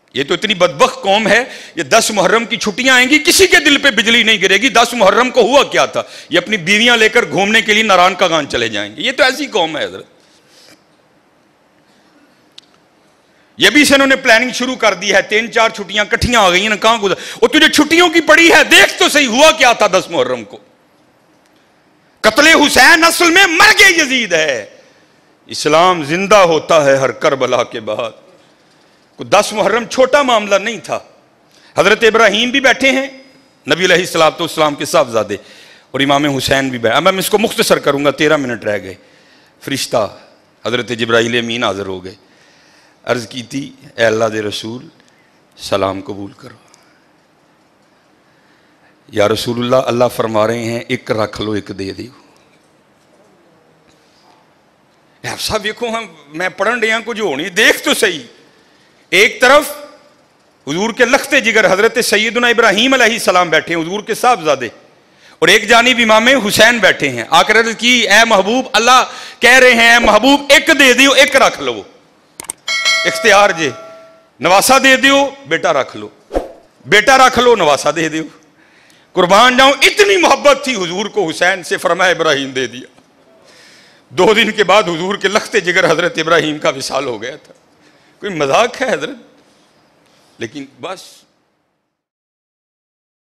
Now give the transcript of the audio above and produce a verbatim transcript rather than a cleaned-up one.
یہ تو اتنی بدبخت قوم ہے، یہ دس محرم کی چھٹیاں آئیں گی کسی کے دل پہ بجلی نہیں گرے گی۔ دس محرم کو ہوا کیا تھا؟ یہ اپنی بیویاں لے کر گھومنے کے لیے ناران کا گان چلے جائیں گے۔ یہ تو ایسی قوم ہے حضرت، یہ بھی سے انہوں نے پلاننگ شروع کر دی ہے، تین چار چھٹیاں کٹھیاں آ گئی ہیں، کہاں گزر، اور تجھے چھٹیوں کی پڑی ہے، دیکھ تو صحیح ہوا کیا تھا دس محرم کو۔ قتل حسین اصل میں مرگ یزید ہے، اسلام زندہ ہوتا ہے ہر کربلا کے بعد۔ دس محرم چھوٹا معاملہ نہیں تھا۔ حضرت ابراہیم بھی بیٹھے ہیں، نبی علیہ السلام تو اسلام کے صاحبزادے، اور امام حسین بھی بیٹھے۔ اب میں اس کو مختصر کروں گا، تیرہ منٹ رہ گئے۔ فرشتہ حضرت جبرائیل امین حاضر ہو گئے، عرض کی تھی اے اللہ دے رسول سلام قبول کرو۔ یا رسول اللہ، اللہ فرما رہے ہیں ایک رکھ لو ایک دے دیو۔ آپ صاحب دیکھو، ہم میں پڑھن رہے ہیں کچھ ہونی، دیکھ تو صحیح، ایک طرف حضور کے لخت جگر حضرت سیدنا ابراہیم علیہ السلام بیٹھے ہیں، حضور کے صاحبزادے، اور ایک جانب امام حسین بیٹھے ہیں۔ آ کر عرض کی اے محبوب، اللہ کہہ رہے ہیں اے محبوب ایک دے دیو ایک رکھ لو، اختیار جے، نواسا دے دیو بیٹا رکھ لو، بیٹا رکھ لو نواسا دے دیو۔ قربان جاؤں، اتنی محبت تھی حضور کو حسین سے، فرمایا ابراہیم دے دیا۔ دو دن کے بعد حضور کے لخت جگر حضرت ابراہیم کا وصال ہو گیا تھا۔ کوئی مذاق ہے حضرت؟ لیکن بس